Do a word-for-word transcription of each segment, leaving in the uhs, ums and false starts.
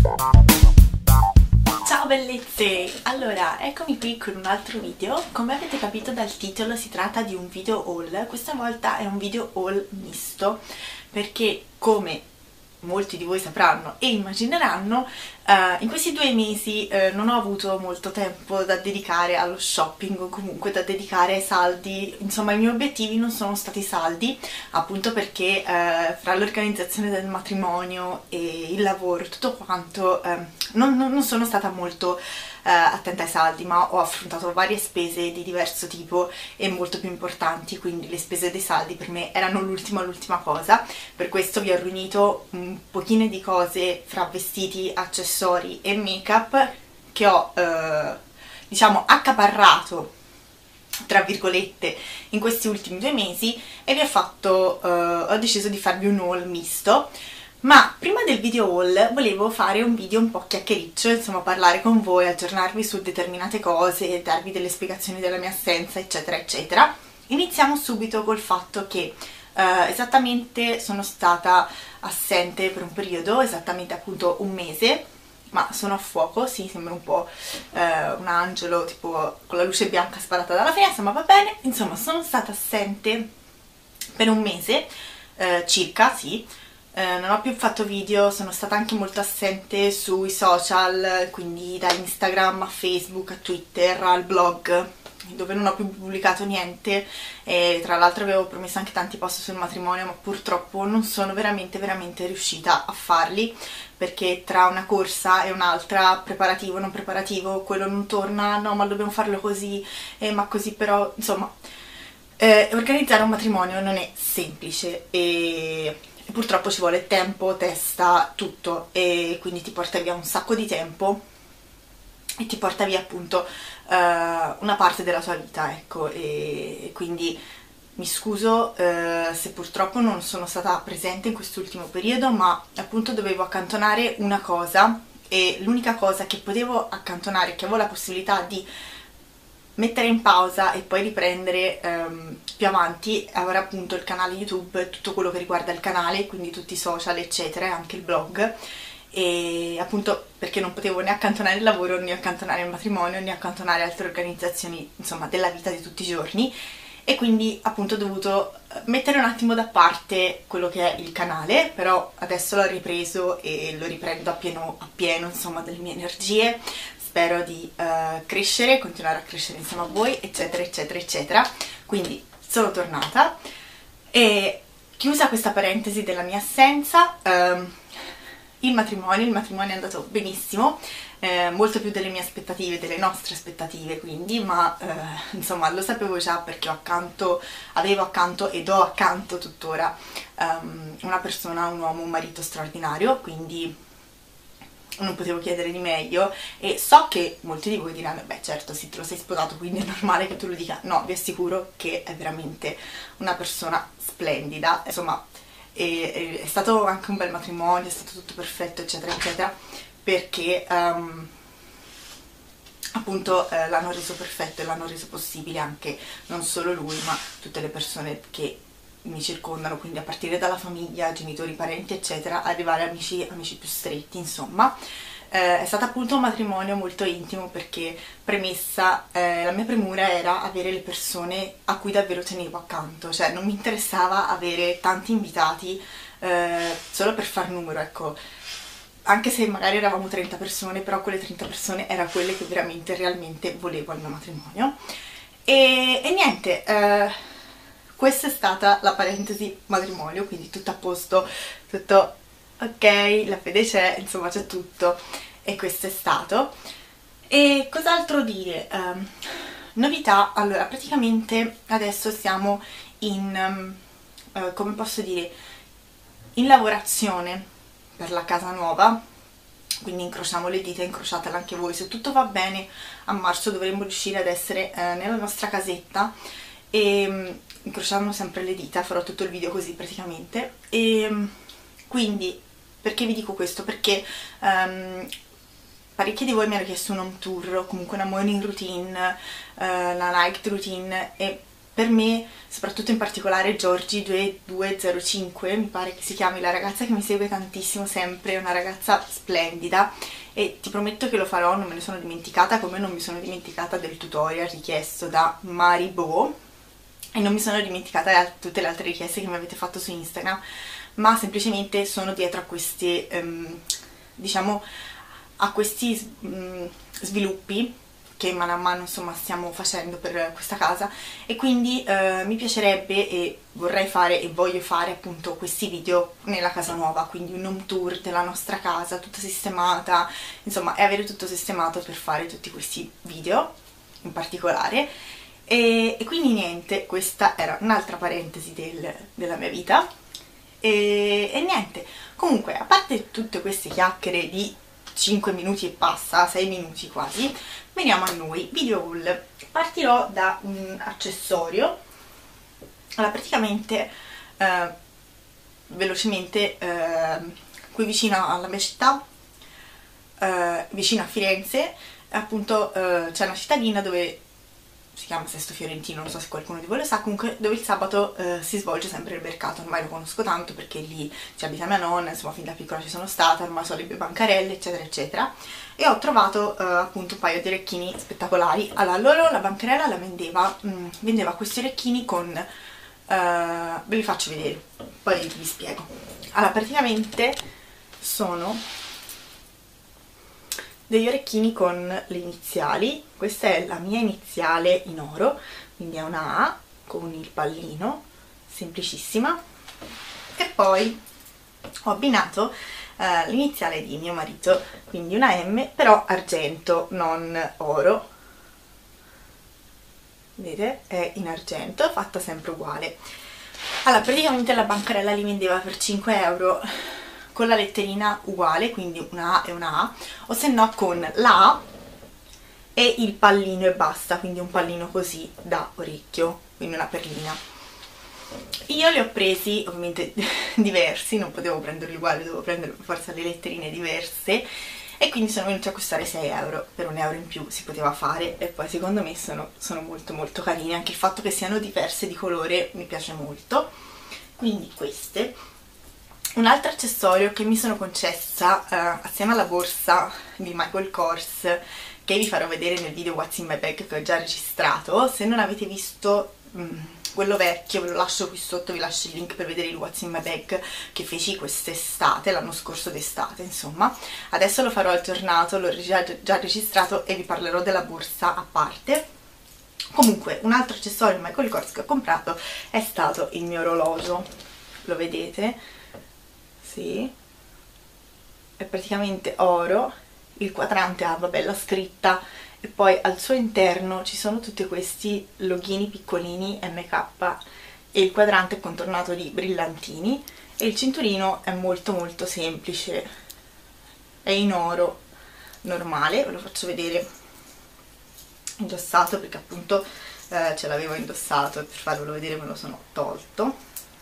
Ciao bellezze! Allora, eccomi qui con un altro video. Come avete capito dal titolo si tratta di un video haul. Questa volta è un video haul misto perché, come molti di voi sapranno e immagineranno, uh, in questi due mesi uh, non ho avuto molto tempo da dedicare allo shopping o comunque da dedicare ai saldi. Insomma, i miei obiettivi non sono stati saldi, appunto perché uh, fra l'organizzazione del matrimonio e il lavoro, tutto quanto, uh, non, non, non sono stata molto Uh, attenta ai saldi, ma ho affrontato varie spese di diverso tipo e molto più importanti, quindi le spese dei saldi per me erano l'ultima l'ultima cosa. Per questo vi ho riunito un pochino di cose fra vestiti, accessori e make up che ho uh, diciamo accaparrato tra virgolette in questi ultimi due mesi e vi ho fatto uh, ho deciso di farvi un haul misto. Ma prima del video haul volevo fare un video un po' chiacchiericcio, insomma parlare con voi, aggiornarvi su determinate cose, darvi delle spiegazioni della mia assenza, eccetera eccetera. Iniziamo subito col fatto che eh, esattamente sono stata assente per un periodo, esattamente appunto un mese, ma sono a fuoco, sì, sembra un po' eh, un angelo tipo con la luce bianca sparata dalla finestra, ma va bene. Insomma, sono stata assente per un mese eh, circa, sì. Eh, non ho più fatto video, sono stata anche molto assente sui social, quindi da Instagram a Facebook a Twitter al blog, dove non ho più pubblicato niente, e tra l'altro avevo promesso anche tanti post sul matrimonio, ma purtroppo non sono veramente veramente riuscita a farli, perché tra una corsa e un'altra, preparativo, non preparativo, quello non torna, no ma dobbiamo farlo così, eh, ma così però, insomma, eh, organizzare un matrimonio non è semplice e purtroppo ci vuole tempo, testa, tutto, e quindi ti porta via un sacco di tempo e ti porta via appunto uh, una parte della tua vita, ecco, e quindi mi scuso uh, se purtroppo non sono stata presente in quest'ultimo periodo, ma appunto dovevo accantonare una cosa e l'unica cosa che potevo accantonare, che avevo la possibilità di mettere in pausa e poi riprendere um, più avanti, avrà appunto il canale YouTube, tutto quello che riguarda il canale, quindi tutti i social eccetera, e anche il blog, e appunto perché non potevo né accantonare il lavoro, né accantonare il matrimonio, né accantonare altre organizzazioni, insomma, della vita di tutti i giorni, e quindi appunto ho dovuto mettere un attimo da parte quello che è il canale, però adesso l'ho ripreso e lo riprendo a pieno, a pieno insomma, delle mie energie. Spero di uh, crescere, continuare a crescere insieme a voi, eccetera eccetera eccetera. Quindi sono tornata e, chiusa questa parentesi della mia assenza, um, il matrimonio, il matrimonio è andato benissimo, eh, molto più delle mie aspettative, delle nostre aspettative quindi, ma eh, insomma lo sapevo già perché ho accanto, avevo accanto ed ho accanto tuttora um, una persona, un uomo, un marito straordinario, quindi non potevo chiedere di meglio. E so che molti di voi diranno, beh certo, sì, te lo sei sposato, quindi è normale che tu lo dica. No, vi assicuro che è veramente una persona splendida, insomma, è, è stato anche un bel matrimonio, è stato tutto perfetto, eccetera, eccetera, perché um, appunto eh, l'hanno reso perfetto e l'hanno reso possibile anche non solo lui, ma tutte le persone che mi circondano, quindi a partire dalla famiglia, genitori, parenti eccetera, arrivare a amici, amici più stretti, insomma. Eh, è stato appunto un matrimonio molto intimo perché, premessa, eh, la mia premura era avere le persone a cui davvero tenevo accanto, cioè non mi interessava avere tanti invitati eh, solo per far numero, ecco, anche se magari eravamo trenta persone, però quelle trenta persone erano quelle che veramente, realmente volevo al mio matrimonio. E, e niente, eh, questa è stata la parentesi matrimonio, quindi tutto a posto, tutto ok, la fede c'è, insomma c'è tutto, e questo è stato. E cos'altro dire? Um, novità, allora praticamente adesso siamo in, um, uh, come posso dire, in lavorazione per la casa nuova, quindi incrociamo le dita, incrociatela anche voi, se tutto va bene a marzo dovremmo riuscire ad essere uh, nella nostra casetta, e um, incrociamo sempre le dita, farò tutto il video così praticamente. E quindi, perché vi dico questo? Perché um, parecchi di voi mi hanno chiesto un home tour o comunque una morning routine, uh, una night routine, e per me, soprattutto in particolare Giorgi due zero cinque, mi pare che si chiami, la ragazza che mi segue tantissimo sempre, è una ragazza splendida e ti prometto che lo farò, non me ne sono dimenticata, come non mi sono dimenticata del tutorial richiesto da Maribo e non mi sono dimenticata di tutte le altre richieste che mi avete fatto su Instagram, ma semplicemente sono dietro a questi, um, diciamo, a questi um, sviluppi che mano a mano insomma stiamo facendo per questa casa e quindi eh, mi piacerebbe e vorrei fare e voglio fare appunto questi video nella casa nuova, quindi un home tour della nostra casa tutta sistemata, insomma, e avere tutto sistemato per fare tutti questi video in particolare e, e quindi niente, questa era un'altra parentesi del, della mia vita e, e niente, comunque a parte tutte queste chiacchiere di cinque minuti e passa, sei minuti quasi, veniamo a noi, video haul. Partirò da un accessorio, allora praticamente eh, velocemente eh, qui vicino alla mia città, eh, vicino a Firenze, appunto eh, c'è una cittadina dove si chiama Sesto Fiorentino, non so se qualcuno di voi lo sa, comunque dove il sabato eh, si svolge sempre il mercato, ormai lo conosco tanto perché lì ci abita mia nonna, insomma fin da piccola ci sono stata, ormai so le mie bancarelle eccetera eccetera e ho trovato eh, appunto un paio di orecchini spettacolari. Allora loro la bancarella la vendeva, mh, vendeva questi orecchini con, eh, ve li faccio vedere, poi vi spiego. Allora praticamente sono degli orecchini con le iniziali, questa è la mia iniziale in oro, quindi è una A con il pallino, semplicissima, e poi ho abbinato eh, l'iniziale di mio marito, quindi una M, però argento, non oro, vedete? È in argento, fatta sempre uguale. Allora, praticamente la bancarella li vendeva per cinque euro, con la letterina uguale, quindi una A e una A, o se no con la A e il pallino e basta, quindi un pallino così da orecchio, quindi una perlina. Io li ho presi ovviamente diversi, non potevo prenderli uguali, dovevo prendere per forza le letterine diverse e quindi sono venuti a costare sei euro, per un euro in più si poteva fare e poi secondo me sono, sono molto molto carini, anche il fatto che siano diverse di colore mi piace molto, quindi queste. Un altro accessorio che mi sono concessa uh, assieme alla borsa di Michael Kors, che vi farò vedere nel video What's in my bag che ho già registrato, se non avete visto um, quello vecchio ve lo lascio qui sotto, vi lascio il link per vedere il What's in my bag che feci quest'estate, l'anno scorso d'estate insomma. Adesso lo farò aggiornato, l'ho già, già registrato e vi parlerò della borsa a parte. Comunque un altro accessorio di Michael Kors che ho comprato è stato il mio orologio, lo vedete? Sì, è praticamente oro, il quadrante ha vabbè la scritta e poi al suo interno ci sono tutti questi loghini piccolini M K e il quadrante è contornato di brillantini e il cinturino è molto molto semplice, è in oro normale, ve lo faccio vedere indossato perché appunto eh, ce l'avevo indossato e per farvelo vedere me lo sono tolto,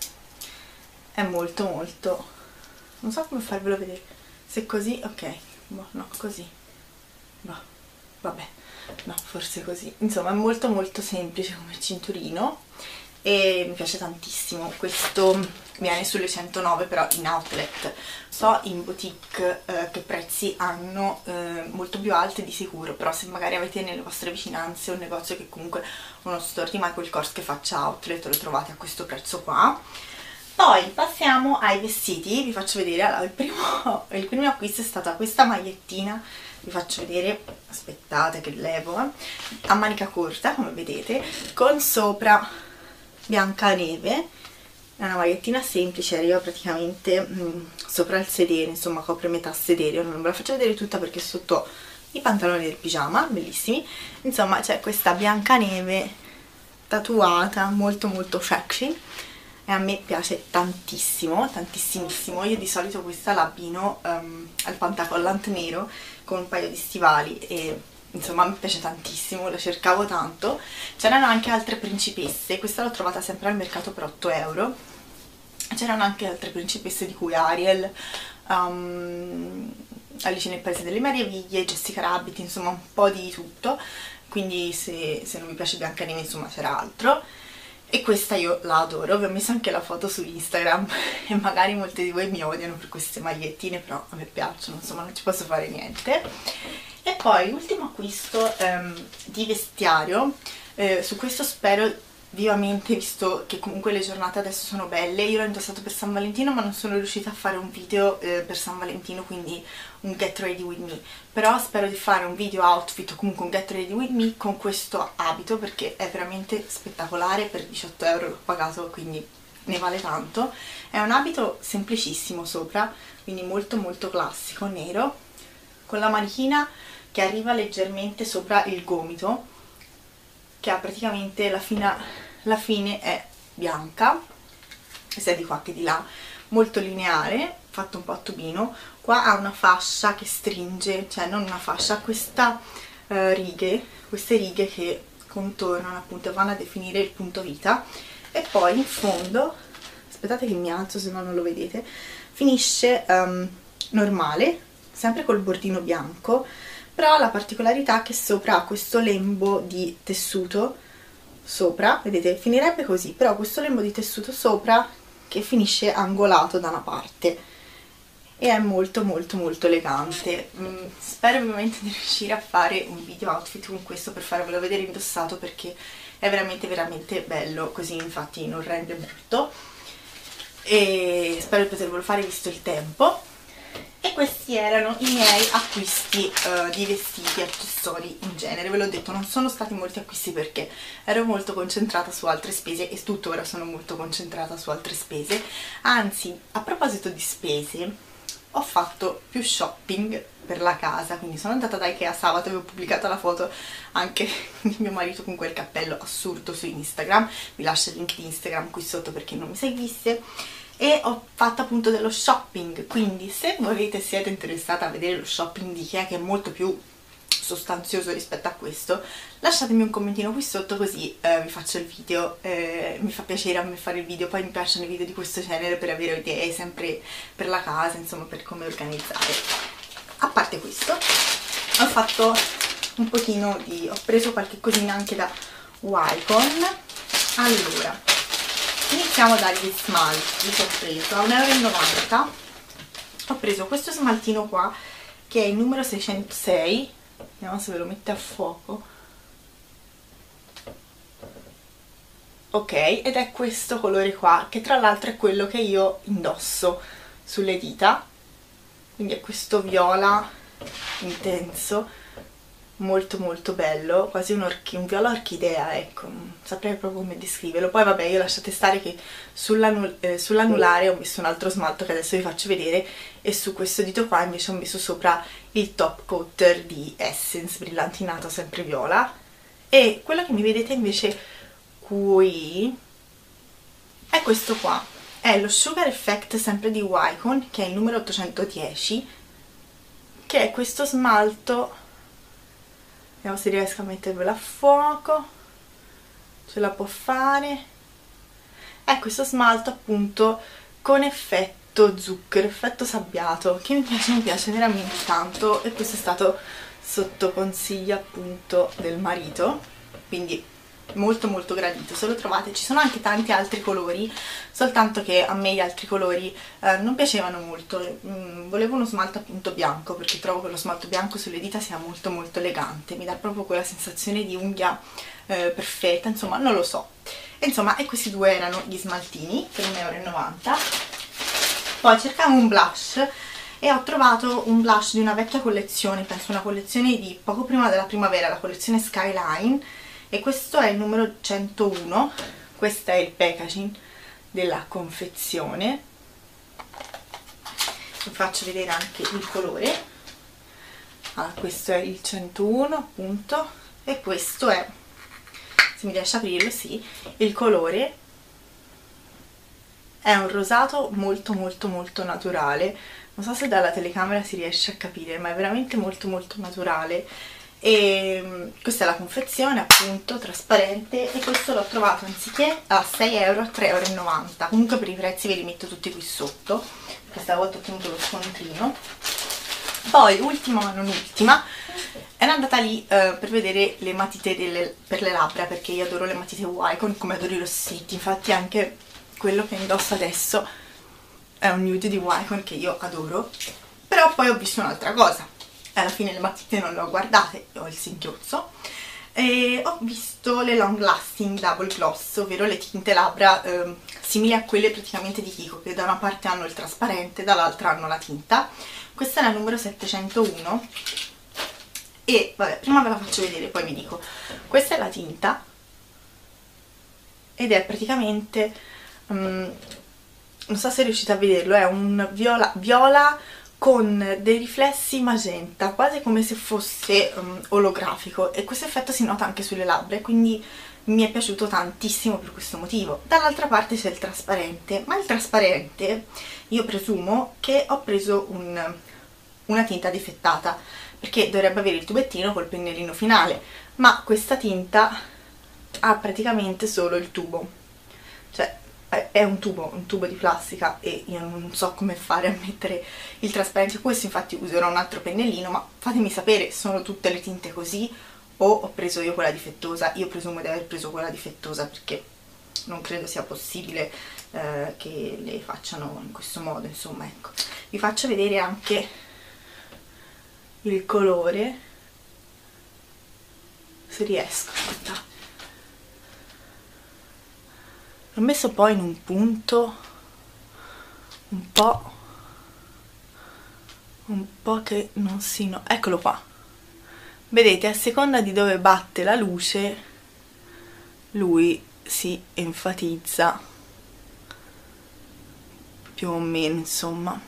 è molto molto, non so come farvelo vedere, se così, ok, boh, no, così, boh, vabbè, no, forse così, insomma è molto molto semplice come cinturino e mi piace tantissimo. Questo viene sulle centonove però in outlet, so in boutique eh, che prezzi hanno eh, molto più alti di sicuro, però se magari avete nelle vostre vicinanze un negozio che comunque uno store di Michael Kors che faccia outlet lo trovate a questo prezzo qua. Poi passiamo ai vestiti, vi faccio vedere, allora, il, primo, il primo acquisto è stata questa magliettina, vi faccio vedere, aspettate che levo, eh, a manica corta come vedete, con sopra Biancaneve, è una magliettina semplice, arriva praticamente mh, sopra il sedere, insomma copre metà sedere, non ve la faccio vedere tutta perché sotto i pantaloni del pigiama, bellissimi, insomma c'è questa Biancaneve tatuata, molto molto sexy, e a me piace tantissimo, tantissimissimo. Io di solito questa la abbino um, al pantacollant nero con un paio di stivali e insomma mi piace tantissimo, la cercavo tanto. C'erano anche altre principesse, questa l'ho trovata sempre al mercato per otto euro, c'erano anche altre principesse di cui Ariel, um, Alice nel Paese delle Meraviglie, Jessica Rabbit, insomma un po' di tutto, quindi se, se non vi piace Biancaneve insomma c'era altro. e questa io la adoro. Vi ho messo anche la foto su Instagram e magari molti di voi mi odiano per queste magliettine, però a me piacciono, insomma non ci posso fare niente. E poi l'ultimo acquisto ehm, di vestiario, eh, su questo spero vivamente, visto che comunque le giornate adesso sono belle. Io l'ho indossato per San Valentino ma non sono riuscita a fare un video eh, per San Valentino, quindi un get ready with me, però spero di fare un video outfit o comunque un get ready with me con questo abito, perché è veramente spettacolare. Per diciotto euro l'ho pagato, quindi ne vale tanto. È un abito semplicissimo sopra, quindi molto molto classico, nero, con la manichina che arriva leggermente sopra il gomito, che ha praticamente la, fina, la fine è bianca, sia di qua che di là, molto lineare, fatto un po' a tubino. Qua ha una fascia che stringe, cioè non una fascia, ha questa uh, righe, queste righe che contornano appunto, vanno a definire il punto vita. E poi in fondo, aspettate che mi alzo se no non lo vedete, finisce um, normale, sempre col bordino bianco, però la particolarità è che sopra ha questo lembo di tessuto sopra, vedete, finirebbe così, però questo lembo di tessuto sopra che finisce angolato da una parte e è molto molto molto elegante. Mm, spero ovviamente di riuscire a fare un video outfit con questo per farvelo vedere indossato, perché è veramente veramente bello, così infatti non rende molto, e spero di potervelo fare visto il tempo. E questi erano i miei acquisti uh, di vestiti e accessori in genere. Ve l'ho detto, non sono stati molti acquisti perché ero molto concentrata su altre spese e tuttora sono molto concentrata su altre spese. Anzi, a proposito di spese, ho fatto più shopping per la casa, quindi sono andata da Ikea sabato e ho pubblicato la foto anche di mio marito con quel cappello assurdo su Instagram. Vi lascio il link di Instagram qui sotto per chi non mi seguisse. E ho fatto appunto dello shopping, quindi se volete, siete interessati a vedere lo shopping di Ikea, che è molto più sostanzioso rispetto a questo, lasciatemi un commentino qui sotto, così eh, vi faccio il video. Eh, mi fa piacere a me fare il video, poi mi piacciono i video di questo genere per avere idee sempre per la casa, insomma per come organizzare. A parte questo, ho fatto un pochino di... ho preso qualche cosina anche da Wycon. Allora, iniziamo dagli smalti che ho preso a un euro e novanta. Ho preso questo smaltino qua che è il numero seicentosei, vediamo se ve lo mette a fuoco, ok, ed è questo colore qua, che tra l'altro è quello che io indosso sulle dita, quindi è questo viola intenso, molto molto bello, quasi un, un viola orchidea, ecco, non saprei proprio come descriverlo. Poi vabbè, io lasciate stare che sull'anulare eh, sull'anulare ho messo un altro smalto che adesso vi faccio vedere, e su questo dito qua invece ho messo sopra il top coater di Essence brillantinato sempre viola. E quello che mi vedete invece qui è questo qua, è lo Sugar Effect sempre di Wycon, che è il numero ottocentodieci, che è questo smalto. Vediamo se riesco a mettervelo a fuoco, ce la può fare. È questo smalto appunto con effetto zucchero, effetto sabbiato, che mi piace, mi piace veramente tanto, e questo è stato sotto consiglio appunto del marito, quindi molto molto gradito. Se lo trovate, ci sono anche tanti altri colori, soltanto che a me gli altri colori eh, non piacevano molto. mm, volevo uno smalto appunto bianco, perché trovo che lo smalto bianco sulle dita sia molto molto elegante, mi dà proprio quella sensazione di unghia eh, perfetta, insomma non lo so. Insomma, e questi due erano gli smaltini per un euro e novanta. Poi cercavo un blush e ho trovato un blush di una vecchia collezione, penso una collezione di poco prima della primavera, la collezione Skyline, e questo è il numero centouno. Questo è il packaging della confezione, vi faccio vedere anche il colore. Allora, questo è il centouno appunto, e questo è, se mi riesce a aprirlo, sì, il colore è un rosato molto molto molto naturale, non so se dalla telecamera si riesce a capire, ma è veramente molto molto naturale. E questa è la confezione appunto trasparente, e questo l'ho trovato anziché a sei euro a tre euro e novanta. Comunque per i prezzi ve li metto tutti qui sotto, questa volta ho ottenuto lo scontrino. Poi ultima ma non ultima, È andata lì uh, per vedere le matite delle, per le labbra, perché io adoro le matite Wycon come adoro i rossetti. Infatti anche quello che indosso adesso è un nude di Wycon che io adoro. Però poi ho visto un'altra cosa, alla fine le matite non le ho guardate, ho il singhiozzo, e ho visto le Long Lasting Double Gloss, ovvero le tinte labbra eh, simili a quelle praticamente di Kiko, che da una parte hanno il trasparente, dall'altra hanno la tinta. Questa è la numero settecentouno e vabbè, prima ve la faccio vedere, poi vi dico. Questa è la tinta ed è praticamente, um, non so se riuscite a vederlo, è un viola, viola con dei riflessi magenta, quasi come se fosse um, olografico, e questo effetto si nota anche sulle labbra, quindi mi è piaciuto tantissimo per questo motivo. Dall'altra parte c'è il trasparente, ma il trasparente io presumo che ho preso un, una tinta difettata, perché dovrebbe avere il tubettino col pennellino finale, ma questa tinta ha praticamente solo il tubo, cioè è un tubo, un tubo di plastica, e io non so come fare a mettere il trasparente. Questo infatti userò un altro pennellino, ma fatemi sapere, sono tutte le tinte così o ho preso io quella difettosa? Io presumo di aver preso quella difettosa, perché non credo sia possibile eh, che le facciano in questo modo, insomma. Ecco, vi faccio vedere anche il colore, se riesco. Aspetta. L'ho messo poi in un punto un po' un po' che non si no eccolo qua, vedete, a seconda di dove batte la luce lui si enfatizza più o meno, insomma,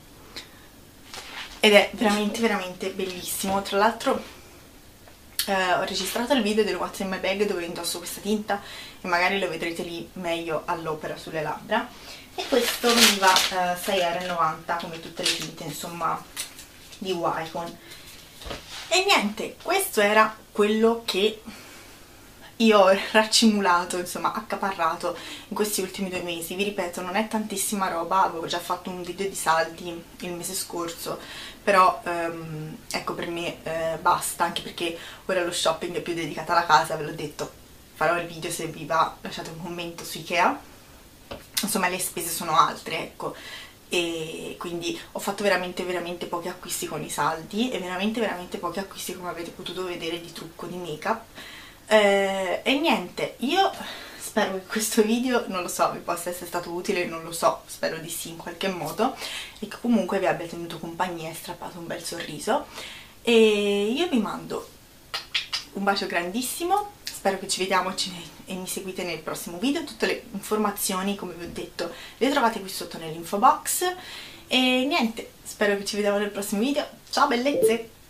ed è veramente veramente bellissimo. Tra l'altro eh, ho registrato il video del What's in my bag dove indosso questa tinta e magari lo vedrete lì meglio all'opera sulle labbra, e questo veniva eh, sei e novanta come tutte le tinte, insomma, di Wycon. E niente, questo era quello che io ho raccimulato, insomma, accaparrato in questi ultimi due mesi. Vi ripeto, non è tantissima roba, avevo già fatto un video di saldi il mese scorso, però um, ecco, per me eh, basta, anche perché ora lo shopping è più dedicato alla casa, ve l'ho detto, farò il video, se vi va lasciate un commento su Ikea, insomma le spese sono altre, ecco, e quindi ho fatto veramente veramente pochi acquisti con i saldi e veramente veramente pochi acquisti, come avete potuto vedere, di trucco, di make up. Eh, e niente, io spero che questo video, non lo so, vi possa essere stato utile, non lo so, spero di sì in qualche modo, e che comunque vi abbia tenuto compagnia e strappato un bel sorriso. E io vi mando un bacio grandissimo, spero che ci vediamo e mi seguite nel prossimo video. Tutte le informazioni, come vi ho detto, le trovate qui sotto nell'info box. E niente, spero che ci vediamo nel prossimo video. Ciao bellezze!